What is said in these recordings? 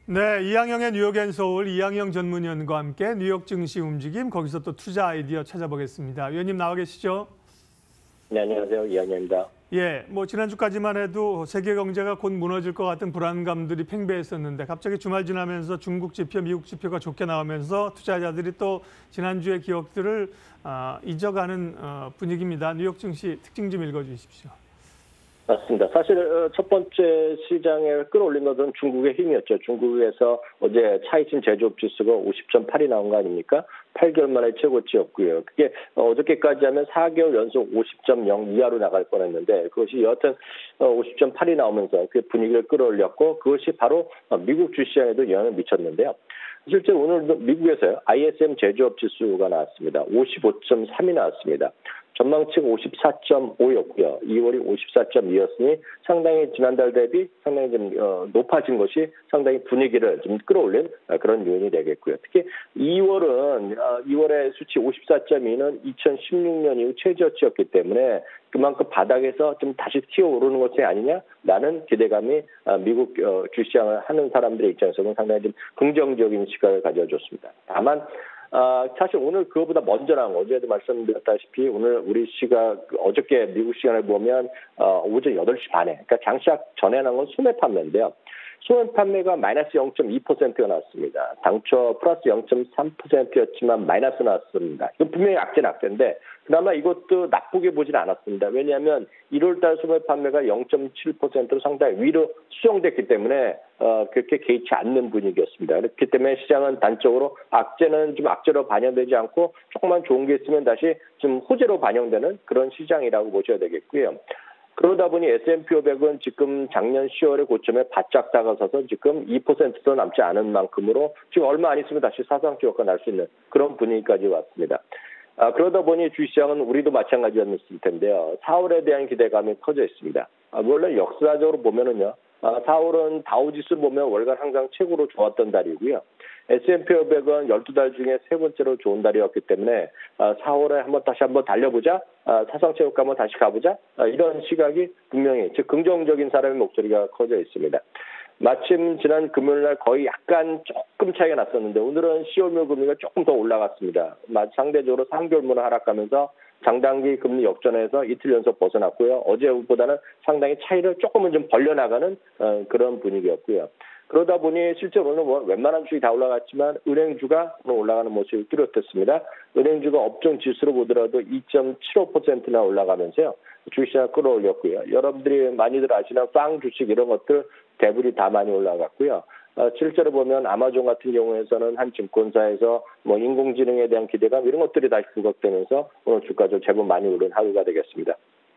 네, 이항영의 뉴욕 앤 서울 이항영 전문위원과 함께 뉴욕 증시 움직임, 거기서 또 투자 아이디어 찾아보겠습니다. 위원님 나와 계시죠? 네, 안녕하세요. 이항영입니다. 예, 뭐 지난주까지만 해도 세계 경제가 곧 무너질 것 같은 불안감들이 팽배했었는데 갑자기 주말 지나면서 중국 지표, 미국 지표가 좋게 나오면서 투자자들이 또 지난주의 기억들을 잊어가는 분위기입니다. 뉴욕 증시 특징 좀 읽어주십시오. 맞습니다. 사실 첫 번째 시장에 끌어올린 것은 중국의 힘이었죠. 중국에서 어제 차이친 제조업 지수가 50.8이 나온 거 아닙니까? 8개월 만에 최고치였고요. 그게 어저께까지 하면 4개월 연속 50.0 이하로 나갈 뻔했는데 그것이 여하튼 50.8이 나오면서 그 분위기를 끌어올렸고 그것이 바로 미국 주시장에도 영향을 미쳤는데요. 실제 오늘도 미국에서요. ISM 제조업 지수가 나왔습니다. 55.3이 나왔습니다. 전망치가 54.5였고요. 2월이 54.2였으니 상당히 지난달 대비 상당히 좀 높아진 것이 상당히 분위기를 좀 끌어올린 그런 요인이 되겠고요. 특히 2월의 수치 54.2는 2016년 이후 최저치였기 때문에 그만큼 바닥에서 좀 다시 튀어오르는 것이 아니냐라는 기대감이 미국 주시장을 하는 사람들의 입장에서는 상당히 좀 긍정적인 시각을 가져줬습니다. 다만 사실 오늘 그거보다 먼저 나온 어제도 말씀드렸다시피 오늘 우리 시각 어저께 미국 시간을 보면 오전 8시 반에 그러니까 장시작 전에 나온 건 소매 판매인데요. 소매 판매가 마이너스 0.2%가 나왔습니다. 당초 플러스 0.3%였지만 마이너스 나왔습니다. 이건 분명히 악재인데 그나마 이것도 나쁘게 보진 않았습니다. 왜냐하면 1월달 소매 판매가 0.7%로 상당히 위로 수정됐기 때문에 그렇게 개의치 않는 분위기였습니다. 그렇기 때문에 시장은 단적으로 악재는 좀 악재로 반영되지 않고 조금만 좋은 게 있으면 다시 좀 호재로 반영되는 그런 시장이라고 보셔야 되겠고요. 그러다 보니 S&P 500은 지금 작년 10월의 고점에 바짝 다가서서 지금 2%도 남지 않은 만큼으로 지금 얼마 안 있으면 다시 사상 기록가 날 수 있는 그런 분위기까지 왔습니다. 그러다 보니 주시장은 우리도 마찬가지였을 텐데요. 4월에 대한 기대감이 커져 있습니다. 원래 역사적으로 보면은요. 4월은 다우지수 보면 월간 항상 최고로 좋았던 달이고요. S&P 500은 12달 중에 세 번째로 좋은 달이었기 때문에 4월에 다시 한번 달려보자. 사상체육가 한번 다시 가보자. 이런 시각이 분명히 즉 긍정적인 사람의 목소리가 커져 있습니다. 마침 지난 금요일 날 거의 약간 조금 차이가 났었는데 오늘은 10월물 금리가 조금 더 올라갔습니다. 상대적으로 3개월물은 하락하면서 장단기 금리 역전에서 이틀 연속 벗어났고요. 어제보다는 상당히 차이를 조금은 좀 벌려나가는 그런 분위기였고요. 그러다 보니 실제로는 웬만한 주식이 다 올라갔지만 은행주가 올라가는 모습이 뚜렷했습니다. 은행주가 업종 지수로 보더라도 2.75%나 올라가면서요. 주식시장 끌어올렸고요. 여러분들이 많이들 아시는 빵 주식 이런 것들 대부분이 다 많이 올라갔고요. 실제로 보면 아마존 같은 경우에서는 한 증권사에서 인공지능에 대한 기대감 이런 것들이 다시 부각되면서 오늘 주가도 제법 많이 오른 하루가 되겠습니다.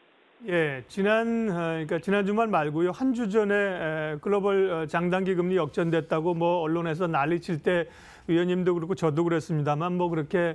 예, 그러니까 지난 주말 말고요. 한 주 전에 글로벌 장단기 금리 역전됐다고 언론에서 난리칠 때 위원님도 그렇고 저도 그랬습니다만 그렇게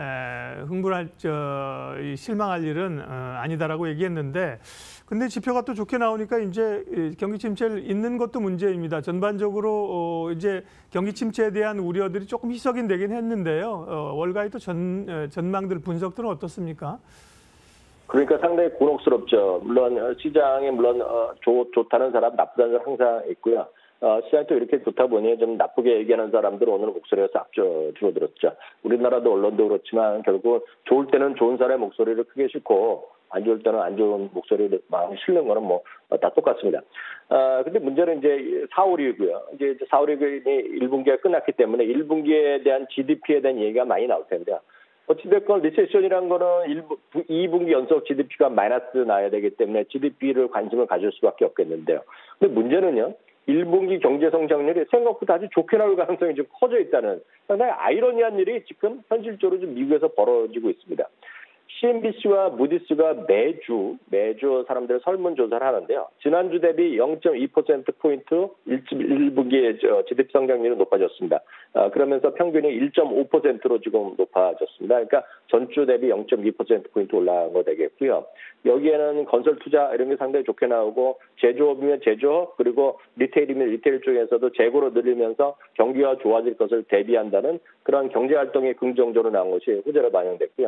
실망할 일은 아니다라고 얘기했는데 근데 지표가 또 좋게 나오니까 이제 경기 침체를 잇는 것도 문제입니다. 전반적으로 이제 경기 침체에 대한 우려들이 조금 희석이 되긴 했는데요. 월가의 또 전망들 분석들은 어떻습니까? 그러니까 상당히 곤혹스럽죠. 물론 시장에 좋다는 사람, 나쁘다는 사람 항상 있고요. 시장이 또 이렇게 좋다 보니 좀 나쁘게 얘기하는 사람들은 오늘 목소리가 싹 줄어들었죠. 우리나라도 언론도 그렇지만 결국 좋을 때는 좋은 사람의 목소리를 크게 싣고 안 좋을 때는 안 좋은 목소리를 많이 실는 거는 다 똑같습니다. 근데 문제는 이제 4월이고요. 이제 4월이 1분기가 끝났기 때문에 1분기에 대한 GDP에 대한 얘기가 많이 나올 텐데요. 어찌됐건 리세션이라는 거는 2분기 연속 GDP가 마이너스 나야 되기 때문에 GDP를 관심을 가질 수밖에 없겠는데요. 근데 문제는요. 1분기 경제 성장률이 생각보다 아주 좋게 나올 가능성이 좀 커져 있다는 상당히 아이러니한 일이 지금 현실적으로 좀 미국에서 벌어지고 있습니다. CNBC와 무디스가 매주 사람들 설문조사를 하는데요. 지난주 대비 0.2%포인트 1분기의 GDP 성장률이 높아졌습니다. 그러면서 평균이 1.5%로 지금 높아졌습니다. 그러니까 전주 대비 0.2%포인트 올라간 거 되겠고요. 여기에는 건설 투자 이런 게 상당히 좋게 나오고 제조업이면 제조업 그리고 리테일이면 리테일 쪽에서도 재고로 늘리면서 경기가 좋아질 것을 대비한다는 그런 경제활동이 긍정적으로 나온 것이 호재로 반영됐고요.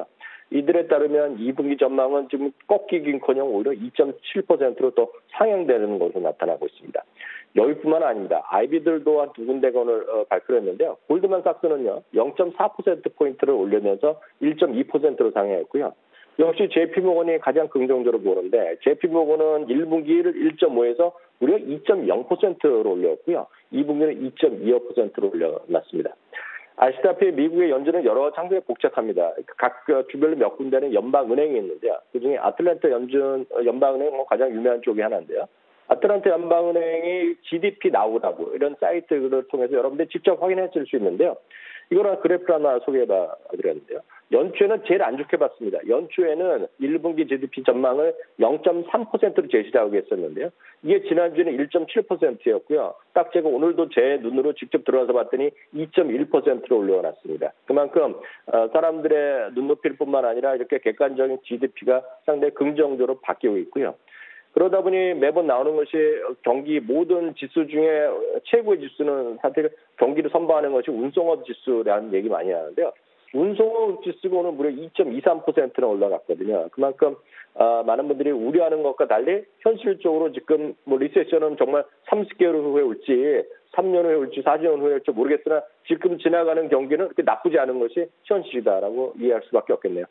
이들에 따르면 2분기 전망은 지금 꺾이긴커녕 오히려 2.7%로 더 상향되는 것으로 나타나고 있습니다. 여기뿐만 아닙니다. IB들도 한 두 군데가 오늘 발표했는데요. 골드만삭스는요 0.4%포인트를 올리면서 1.2%로 상향했고요. 역시 JP모건이 가장 긍정적으로 보는데 JP모건은 1분기를 1.5에서 무려 2.0%로 올렸고요. 2분기는 2.25%로 올려놨습니다. 아시다시피 미국의 연준은 여러 상당히 복잡합니다. 각 주별로 몇 군데는 연방은행이 있는데요. 그중에 아틀란타 연방은행은 가장 유명한 쪽이 하나인데요. 아틀란타 연방은행이 GDP 나오라고 이런 사이트를 통해서 여러분들이 직접 확인하실 수 있는데요. 이거랑 그래프 하나 소개해봐 드렸는데요. 연초에는 제일 안 좋게 봤습니다. 연초에는 1분기 GDP 전망을 0.3%로 제시하고 했었는데요. 이게 지난주에는 1.7%였고요. 딱 제가 오늘도 제 눈으로 직접 들어와서 봤더니 2.1%로 올려놨습니다. 그만큼 사람들의 눈높이일 뿐만 아니라 이렇게 객관적인 GDP가 상당히 긍정적으로 바뀌고 있고요. 그러다 보니 매번 나오는 것이 경기 모든 지수 중에 최고의 지수는 사실 경기를 선방하는 것이 운송업 지수라는 얘기 많이 하는데요. 운송업 지수가 오늘 무려 2.23%나 올라갔거든요. 그만큼 많은 분들이 우려하는 것과 달리 현실적으로 지금 뭐 리세션은 정말 30개월 후에 올지 3년 후에 올지 4년 후에 올지 모르겠으나 지금 지나가는 경기는 그렇게 나쁘지 않은 것이 현실이다라고 이해할 수밖에 없겠네요.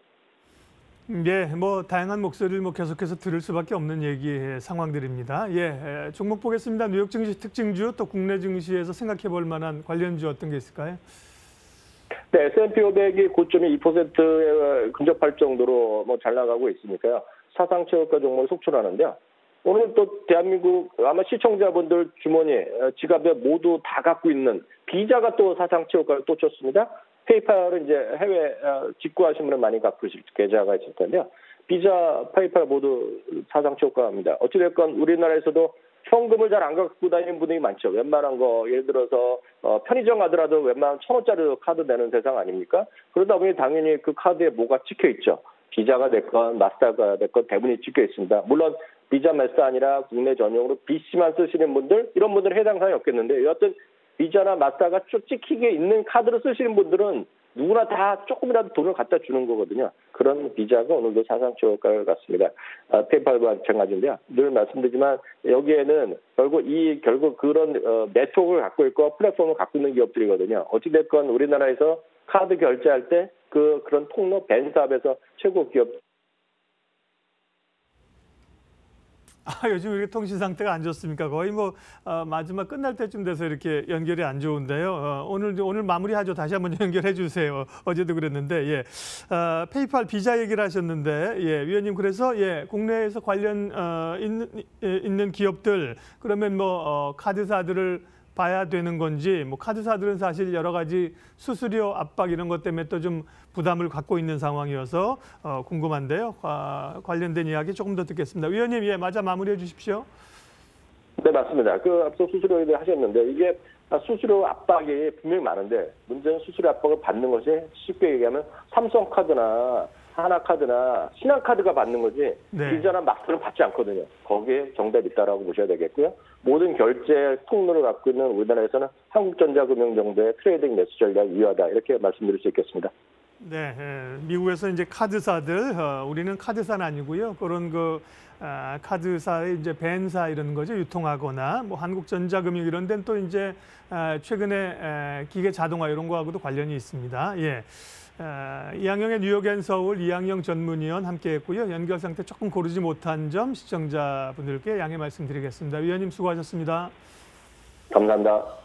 예, 뭐 다양한 목소리를 뭐 계속해서 들을 수밖에 없는 얘기 상황들입니다. 예, 종목 보겠습니다. 뉴욕 증시 특징주 또 국내 증시에서 생각해 볼 만한 관련주 어떤 게 있을까요? 네, S&P 500이 고점이 2%에 근접할 정도로 뭐 잘 나가고 있으니까요. 사상 최고가 종목을 속출하는데요. 오늘 또 대한민국 아마 시청자분들 주머니, 지갑에 모두 다 갖고 있는 비자가 또 사상 최고가를 또 쳤습니다. 페이팔은 이제 해외 직구하신 분은 많이 갖고 있을 계좌가 있을 텐데요. 비자, 페이팔 모두 사상 최고가입니다. 어찌됐건 우리나라에서도 현금을 잘 안 갖고 다니는 분들이 많죠. 웬만한 거 예를 들어서 편의점 가더라도 웬만한 1,000원짜리 카드 내는 세상 아닙니까? 그러다 보니 당연히 그 카드에 뭐가 찍혀 있죠. 비자가 됐건 마스터가 됐건 대부분이 찍혀 있습니다. 물론 비자 마스터 아니라 국내 전용으로 BC만 쓰시는 분들 이런 분들은 해당 사항이 없겠는데 여하튼 비자나 마스터가 쭉 찍히게 있는 카드를 쓰시는 분들은 누구나 다 조금이라도 돈을 갖다 주는 거거든요. 그런 비자가 오늘도 사상 최고가를 갔습니다. 페이팔과 마찬가지인데요. 늘 말씀드리지만 여기에는 결국 그런 네트워크를 갖고 있고 플랫폼을 갖고 있는 기업들이거든요. 어찌됐건 우리나라에서 카드 결제할 때 그런 통로 벤사업에서 최고 기업. 요즘 이렇게 통신 상태가 안 좋습니까? 거의 뭐 마지막 끝날 때쯤 돼서 이렇게 연결이 안 좋은데요. 오늘 마무리하죠. 다시 한번 연결해 주세요. 어제도 그랬는데 예. 페이팔 비자 얘기를 하셨는데 예, 위원님 그래서 예, 국내에서 관련 있는 기업들 그러면 뭐 카드사들을 봐야 되는 건지 뭐 카드사들은 사실 여러 가지 수수료 압박 이런 것 때문에 또 좀 부담을 갖고 있는 상황이어서 궁금한데요. 관련된 이야기 조금 더 듣겠습니다. 위원님 예, 맞아 마무리해 주십시오. 네, 맞습니다. 앞서 수수료 얘기 하셨는데 이게 수수료 압박이 분명히 많은데 문제는 수수료 압박을 받는 것이 쉽게 얘기하면 삼성카드나 하나카드나 신한카드가 받는 거지 네. 비자나 마스터는 받지 않거든요. 거기에 정답이 있다라고 보셔야 되겠고요. 모든 결제 통로를 갖고 있는 우리나라에서는 한국전자금융 정도의 트레이딩 매수 전략이 유효하다 이렇게 말씀드릴 수 있겠습니다. 네, 미국에서 이제 카드사들 우리는 카드사는 아니고요. 그런 카드사의 이제 벤사 이런 거죠. 유통하거나 뭐 한국전자금융 이런 데는 또 이제 최근에 기계 자동화 이런 거하고도 관련이 있습니다. 예. 이항영의 뉴욕 앤 서울 이항영 전문위원 함께했고요. 연결 상태 조금 고르지 못한 점 시청자분들께 양해 말씀드리겠습니다. 위원님 수고하셨습니다. 감사합니다.